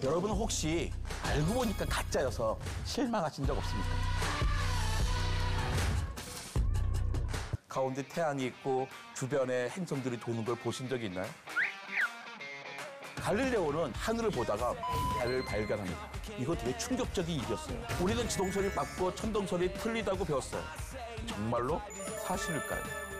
여러분은 혹시 알고 보니까 가짜여서 실망하신 적 없습니까? 가운데 태양이 있고 주변에 행성들이 도는 걸 보신 적이 있나요? 갈릴레오는 하늘을 보다가 달을 발견합니다. 이거 되게 충격적인 일이었어요. 우리는 지동설이 맞고 천동설이 틀리다고 배웠어요. 정말로 사실일까요?